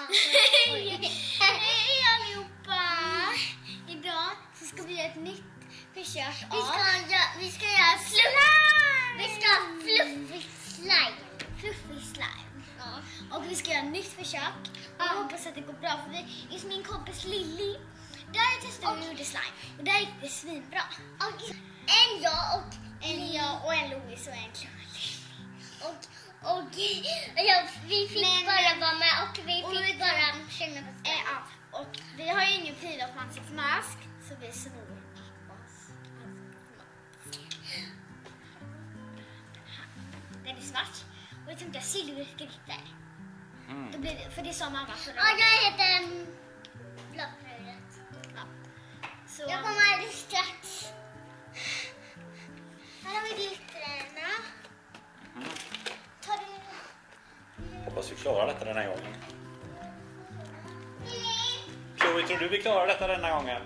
Hej allihopa! Idag så ska vi göra ett nytt försök Vi ska göra fluffig slime. Fluffig slime. Ja. Och vi ska göra ett nytt försök. Jag hoppas att det går bra för vi är min kompis Lilly. Där testade vi och gjorde slime. Och där gick det svinbra. Och en jag och en Louise och en Chloe. Vi fick bara vara med och vi fick bara känna på sig. Ja, och vi har ju ingen pil och ansiktsmask så vi snor oss. Den är svart och jag tänkte silverskritter. Då blir det, för det sa mamma förra Ja, jag heter Blåfrödet. Ja. Så Jag kommer alldeles strax. Här har vi glittrarna. Hoppas vi klarar detta den här gången. Chloe, tror du vi klarar detta den här gången?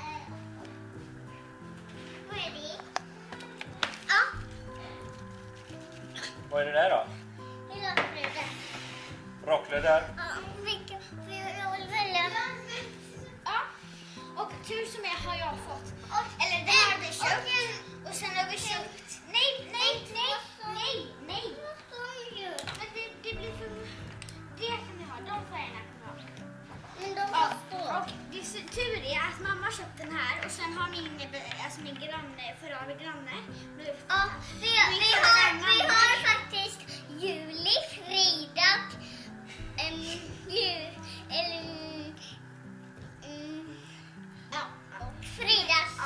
Ready? Ja. Vad är det där då? Det är Blåfrödet. Rocklor där. Ja, jag vill välja. ja. Och tur som är har jag fått. Eller det har vi köpt. Och sen har vi köpt. Nej. Men det blir för... Det kan vi ha. De färgerna kan vi ha. Men de har stå. Och det är tur är att mamma köpt den här och sen har min granne, förra granne. Ja, vi har faktiskt Juli, Frida och Fridas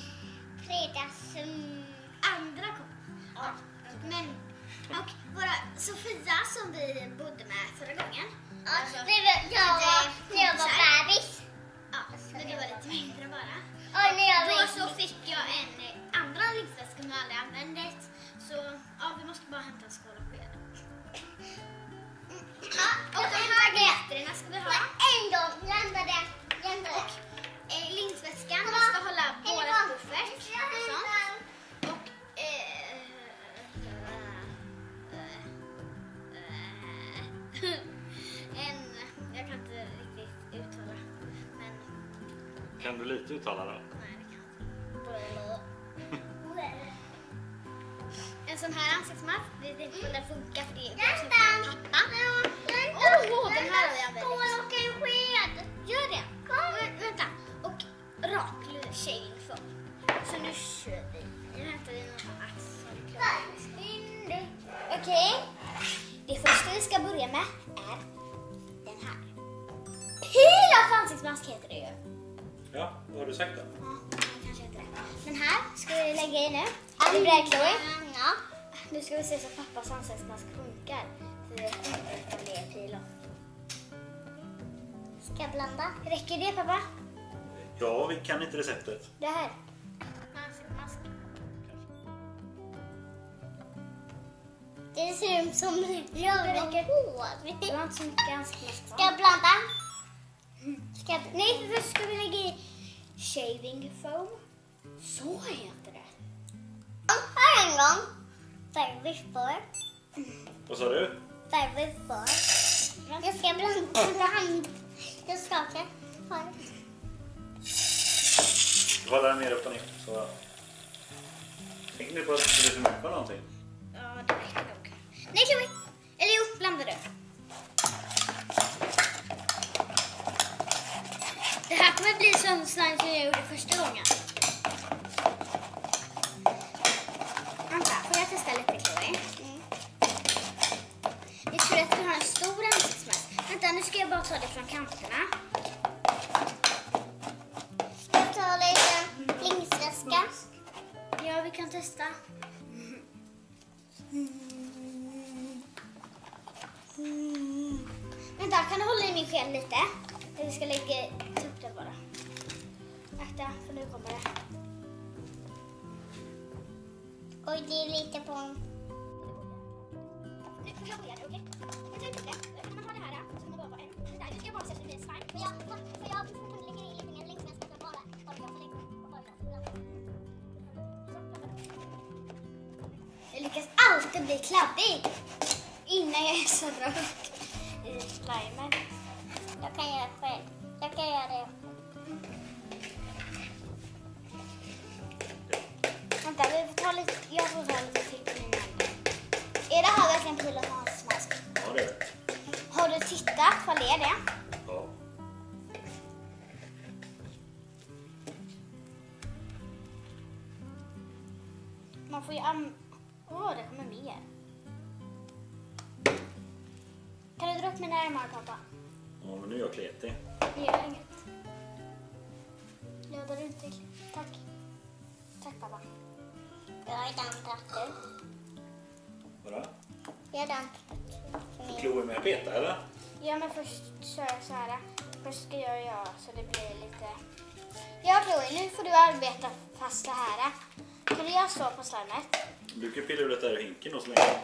andra kom. Ja. Men och Sofia som vi bodde med förra gången. Alltså, när jag var bebis. Ja, men det var lite mindre bara. Ja, när jag var Då så fick jag en andra ryggväska som jag aldrig använt. Så ja, vi måste bara hämta en skål och sked. Ja, Och de här glittrarna ska vi ha. en gång blandade. Linsväskan ska hålla både buffert och sånt. Och jag kan inte riktigt uttala. Men Kan du lite uttala då? nej, det kan jag inte. En sån här ansiktsmask, det skulle funka för det är också min pappa. Den här har jag använt. Skål och en sked. Gör det. Vänta. Och rak shaving foam. Så nu kör vi. Nu hämtar vi något annat som klarar. Okej. Det första vi ska börja med är den här. Peel off ansiktsmask heter det ju. Ja, vad har du sagt då? Ja, kanske heter det. Den här ska vi lägga i nu. Är du beredd, Chloe? Ja. Nu ska vi se så pappas ansiktsmask funkar. För vi vet inte om det är peel off. Ska jag blanda? Räcker det, pappa? Ja, vi kan inte receptet. Det här. Ansiktsmask. Det ser ut som rövhål. Det var inte så mycket ansiktsmask. Ska jag blanda? Nej, först ska vi lägga i shaving foam. Så heter det. Här en gång. Service for. Vad sa du? Service for. Jag ska blanda. Jag skakar. Du håller den mer upp och ner. Så. Tänk nu på att det blir för mycket av någonting. Ja, det räcker nog. Nej, Chloe. Eller jo, blandar du. Det här kommer bli sån slime som jag gjorde första gången. Vänta, får jag testa lite, Chloe? Jag tror att vi har en stor ansiktsmask. Vänta, nu ska jag bara ta det från kanterna. Ska jag ta lite lingsväska? Ja, vi kan testa. Vänta, kan du hålla i min sked lite? Vi ska lägga upp det bara. Akta, för nu kommer det. Oj, det är lite på. Nu får jag börja, okej? Jag tar upp det. Kan man ha det här så kan man bara vara en. Där, nu ska jag bara sätta min slime. För jag kan lägga in lite mer lingsväska för bara jag får lägga på bara. Jag lyckas alltid bli kladdig innan jag är så rökt i slimen. Jag kan göra själv. Jag kan göra det. Vänta, vi får ta lite, jag får ta lite till på min hand. Är det här verkligen Pilar Hans mask? Ja, det är det. Har du tittat? Vad är det? Ja. Man får ju det kommer mer. Kan du dra upp mig närmare, pappa? Ja, men nu är jag kletig. Det gör inget. Lödar du inte? Tack. Tack, pappa. Jag har redan tagit. Vadå? Jag har redan Kloer med peta, eller? Ja, men först kör jag så här. Först ska jag göra så det blir lite... Ja, Chloe, nu får du arbeta fast det här. Kan du göra så på slimet? Du kan pilla ur det där i hinken och så länge.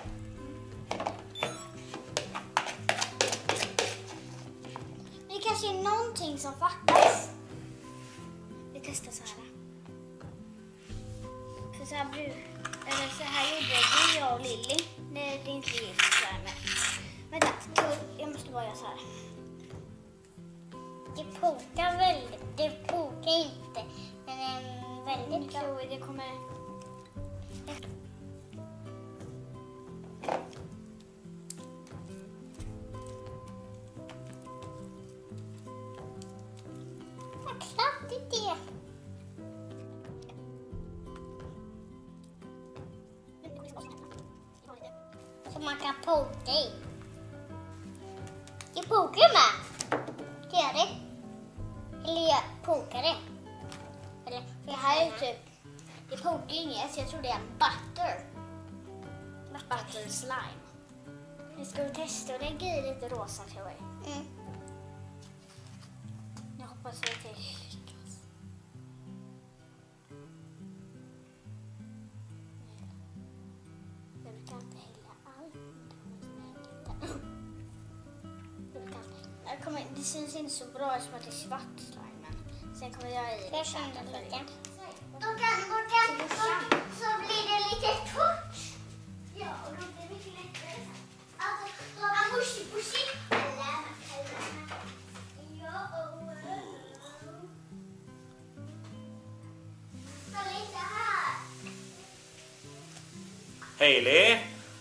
Det kanske är någonting som fattas. Vi testar så här. För så här gjorde du, jag och Lilly. Nej, det är inte gift slimet. Vänta, jag måste bara göra så här. Det pokar väldigt. Det pokar inte. Men det är väldigt bra. Chloe, det kommer... Vad kraftigt det är. Så man kan poka i. Jag pokar med. Det gör det. Eller jag pokar det. Eller, Det här är typ... Det pokar inget, så jag tror det är en butter. Butter slime. Nu ska vi testa och lägga i lite rosa, Chloe. Mm. Jag hoppas att det lyckas. Jag brukar inte hälla allt. Det syns inte så bra som att det är svart slime, men sen kommer jag i Jag känner lite. Så blir det lite torrt. Ja, och då blir det mycket lättare. Alltså, bushy. Hailey?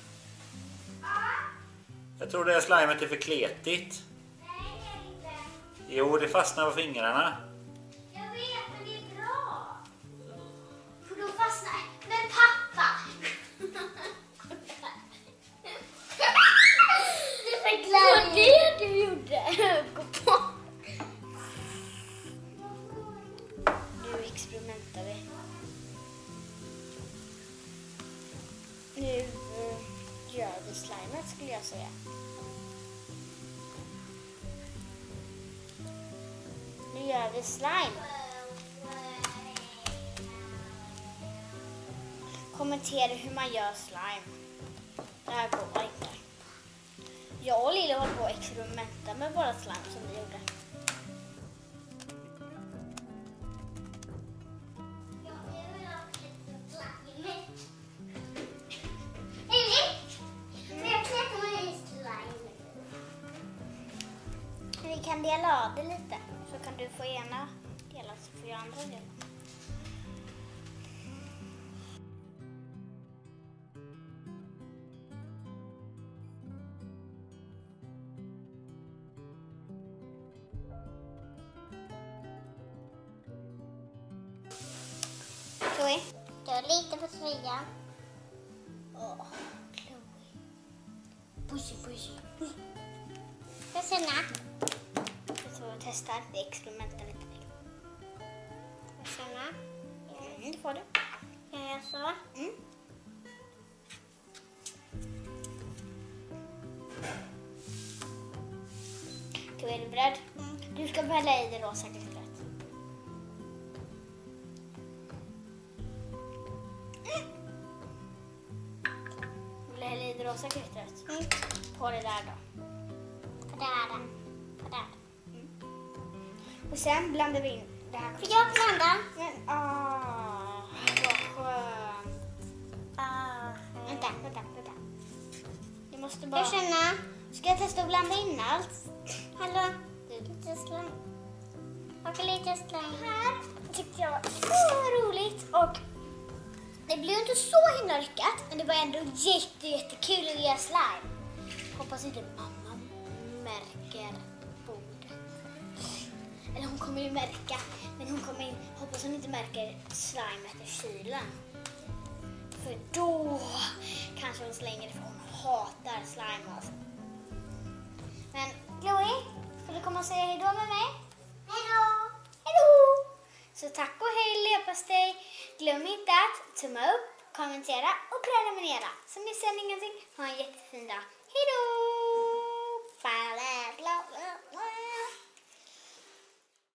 Jag tror det här slimet är för kletigt. Nej, det är inte. Jo, det fastnar på fingrarna. Jag vet, men det är bra. För då fastnar... Men pappa! Det förklarar det du gjorde. Gå på. Nu experimenterar vi. Nu gör vi slimet, skulle jag säga. Nu gör vi slime. Kommentera hur man gör slime. Det här går inte. Jag och Lilla var på att experimenta med våra slime som vi gjorde. Vi kan dela av det lite. Så kan du få ena delen så får jag andra delen. Chloe? Jag lite på tröjan. Åh, Chloe. Pushy. Jag känner. Så jag testar. Vi experimenterar lite. Jag känner. Det får du. Jag gör så. Mm. Då är du beredd? Du ska hälla i det rosa glittret. Vill du hälla i det rosa glittret? På det där då. På där. På där. Och sen blandar vi in det här. För jag blandar. Men, vad skönt. Vänta. Du måste bara... Jag känner. Ska jag testa att blanda in allt? Hallå. Du lite slime. Och lite slime. Här tyckte jag var så roligt och det blev inte så himla lyckat, men det var ändå jättekul att göra slime. Hoppas inte mamma märker bordet. Eller hon kommer ju märka, men hoppas hon inte märker slimet i kylen. För då kanske hon slänger det, för hon hatar slime alltså. Men Chloe, ska du komma och säga hejdå med mig? Hejdå! Hejdå! Så tack och hej leverpastej. Glöm inte att tumma upp, kommentera och prenumerera. Så missar ni ingenting. Ha en jättefin dag. Hejdå!